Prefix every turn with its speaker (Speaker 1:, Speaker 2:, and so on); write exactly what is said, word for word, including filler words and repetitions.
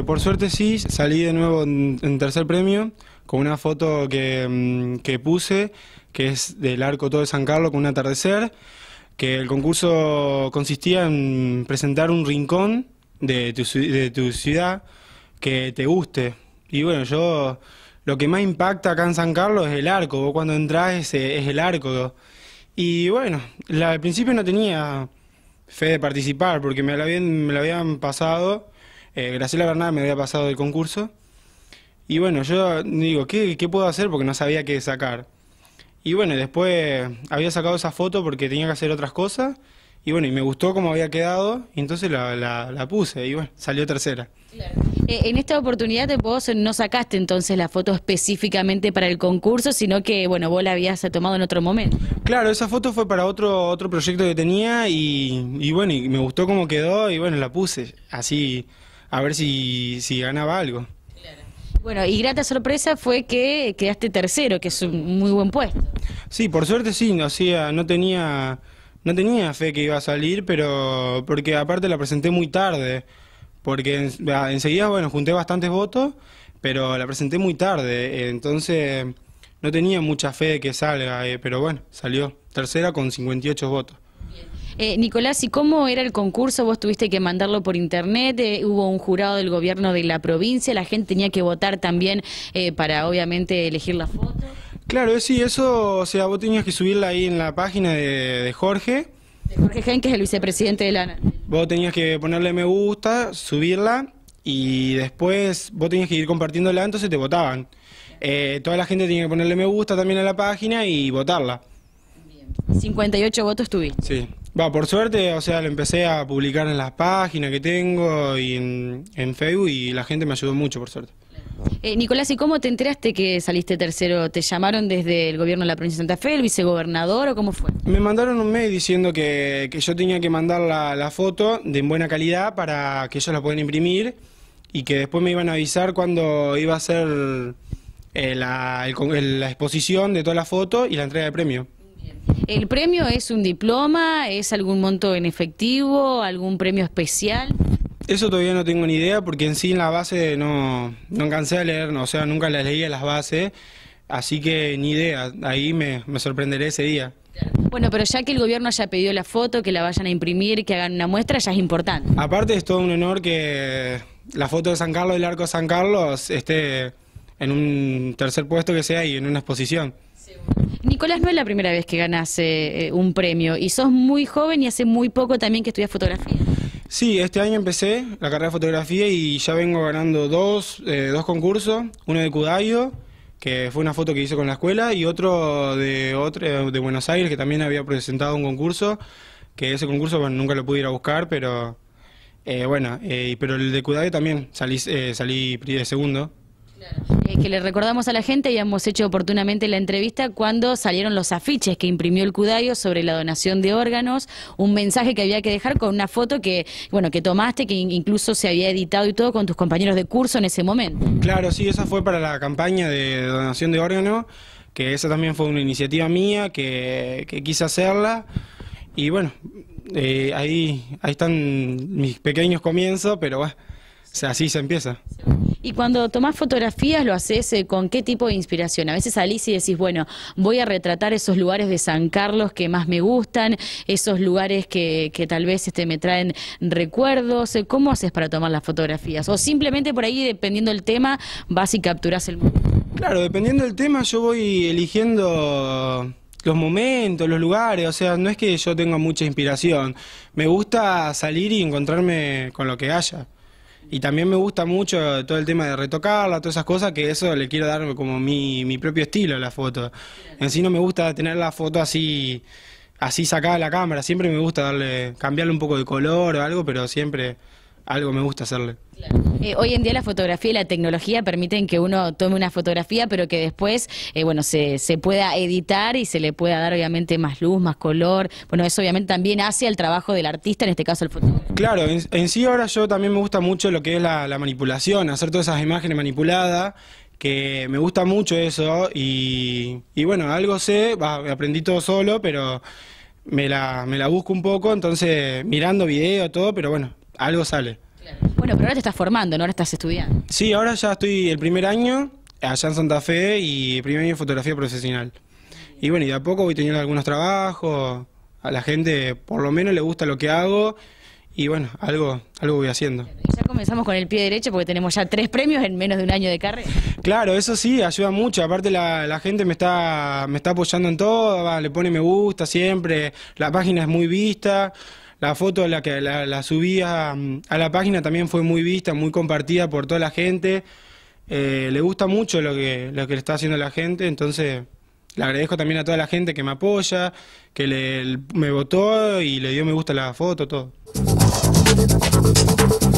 Speaker 1: Eh, por suerte sí, salí de nuevo en, en tercer premio con una foto que, que puse, que es del arco todo de San Carlos con un atardecer, que el concurso consistía en presentar un rincón de tu, de tu ciudad que te guste. Y bueno, yo lo que más impacta acá en San Carlos es el arco, vos cuando entrás es, es el arco. Y bueno, la, al principio no tenía fe de participar porque me lo habían, me lo habían pasado, eh, Graciela Bernal me había pasado el concurso. Y bueno, yo digo, ¿qué, qué puedo hacer? Porque no sabía qué sacar. Y bueno, después había sacado esa foto porque tenía que hacer otras cosas. Y bueno, y me gustó cómo había quedado, y entonces la, la, la puse, y bueno, salió tercera.
Speaker 2: Claro. Eh, en esta oportunidad vos no sacaste entonces la foto específicamente para el concurso, sino que, bueno, vos la habías tomado en otro momento.
Speaker 1: Claro, esa foto fue para otro otro proyecto que tenía, y, y bueno, y me gustó cómo quedó, y bueno, la puse, así, a ver si, si ganaba algo.
Speaker 2: Bueno, y grata sorpresa fue que quedaste tercero, que es un muy buen puesto.
Speaker 1: Sí, por suerte sí, o sea, no tenía... No tenía fe que iba a salir, pero porque aparte la presenté muy tarde, porque en, enseguida, bueno, junté bastantes votos, pero la presenté muy tarde, entonces no tenía mucha fe de que salga, eh, pero bueno, salió tercera con cincuenta y ocho votos.
Speaker 2: Eh, Nicolás, ¿y cómo era el concurso? ¿Vos tuviste que mandarlo por internet? Eh, ¿Hubo un jurado del gobierno de la provincia? ¿La gente tenía que votar también eh, para, obviamente, elegir la foto?
Speaker 1: Claro, sí, eso, o sea, vos tenías que subirla ahí en la página de, de Jorge.
Speaker 2: De Jorge Jaén, que es el vicepresidente de la...
Speaker 1: Vos tenías que ponerle me gusta, subirla, y después vos tenías que ir compartiéndola, entonces te votaban. Eh, toda la gente tenía que ponerle me gusta también a la página y votarla.
Speaker 2: cincuenta y ocho votos tuviste.
Speaker 1: Sí. Va, por suerte, o sea, lo empecé a publicar en las páginas que tengo y en, en Facebook, y la gente me ayudó mucho, por suerte.
Speaker 2: Eh, Nicolás, ¿y cómo te enteraste que saliste tercero? ¿Te llamaron desde el gobierno de la provincia de Santa Fe, el vicegobernador, o cómo fue?
Speaker 1: Me mandaron un mail diciendo que, que yo tenía que mandar la, la foto de en buena calidad para que ellos la puedan imprimir, y que después me iban a avisar cuando iba a ser eh, la, el, la exposición de toda la foto y la entrega de premio.
Speaker 2: ¿El premio es un diploma? ¿Es algún monto en efectivo? ¿Algún premio especial?
Speaker 1: Eso todavía no tengo ni idea, porque en sí en la base no, no alcancé a leer, no, o sea, nunca las leía las bases, así que ni idea, ahí me, me sorprenderé ese día.
Speaker 2: Bueno, pero ya que el gobierno haya pedido la foto, que la vayan a imprimir, que hagan una muestra, ya es importante.
Speaker 1: Aparte es todo un honor que la foto de San Carlos, del arco de San Carlos, esté en un tercer puesto que sea y en una exposición.
Speaker 2: Nicolás, no es la primera vez que ganas eh, un premio, y sos muy joven y hace muy poco también que estudias fotografía.
Speaker 1: Sí, este año empecé la carrera de fotografía y ya vengo ganando dos, eh, dos concursos, uno de Cudayo, que fue una foto que hice con la escuela, y otro de, otro de Buenos Aires, que también había presentado un concurso, que ese concurso, bueno, nunca lo pude ir a buscar, pero eh, bueno, eh, pero el de Cudayo también salí, eh, salí segundo.
Speaker 2: Eh, que le recordamos a la gente, habíamos hecho oportunamente la entrevista cuando salieron los afiches que imprimió el Cudayo sobre la donación de órganos, un mensaje que había que dejar con una foto que, bueno, que tomaste, que incluso se había editado y todo con tus compañeros de curso en ese momento.
Speaker 1: Claro, sí, esa fue para la campaña de donación de órganos, que esa también fue una iniciativa mía que, que quise hacerla, y bueno, eh, ahí, ahí están mis pequeños comienzos, pero bueno, o sea, así se empieza.
Speaker 2: Y cuando tomás fotografías, ¿lo haces eh, con qué tipo de inspiración? A veces salís y decís, bueno, voy a retratar esos lugares de San Carlos que más me gustan, esos lugares que, que tal vez este, me traen recuerdos. ¿Cómo haces para tomar las fotografías? O simplemente por ahí, dependiendo del tema, vas y capturás el momento.
Speaker 1: Claro, dependiendo del tema, yo voy eligiendo los momentos, los lugares, o sea, no es que yo tenga mucha inspiración. Me gusta salir y encontrarme con lo que haya. Y también me gusta mucho todo el tema de retocarla, todas esas cosas, que eso le quiero dar como mi, mi propio estilo a la foto. En sí no me gusta tener la foto así, así sacada de la cámara, siempre me gusta darle, cambiarle un poco de color o algo, pero siempre algo me gusta hacerle.
Speaker 2: Eh, hoy en día la fotografía y la tecnología permiten que uno tome una fotografía, pero que después eh, bueno, se, se pueda editar y se le pueda dar obviamente más luz, más color. Bueno, eso obviamente también hace al trabajo del artista, en este caso el fotógrafo.
Speaker 1: Claro, en, en sí ahora yo también me gusta mucho lo que es la, la manipulación, hacer todas esas imágenes manipuladas, que me gusta mucho eso, y, y bueno, algo sé, bah, aprendí todo solo, pero me la, me la busco un poco, entonces mirando video, todo, pero bueno, algo sale.
Speaker 2: Bueno, pero ahora te estás formando, ¿no? Ahora estás estudiando.
Speaker 1: Sí, ahora ya estoy el primer año allá en Santa Fe y el primer año en fotografía profesional. Y bueno, y de a poco voy teniendo algunos trabajos, a la gente por lo menos le gusta lo que hago y bueno, algo, algo voy haciendo.
Speaker 2: Y ya comenzamos con el pie derecho porque tenemos ya tres premios en menos de un año de carrera.
Speaker 1: Claro, eso sí, ayuda mucho, aparte la, la gente me está, me está apoyando en todo, va, le pone me gusta siempre, la página es muy vista, la foto la que la, la subí a, a la página también fue muy vista, muy compartida por toda la gente, eh, le gusta mucho lo que, lo que le está haciendo la gente, entonces le agradezco también a toda la gente que me apoya, que le, me votó y le dio me gusta a la foto, todo.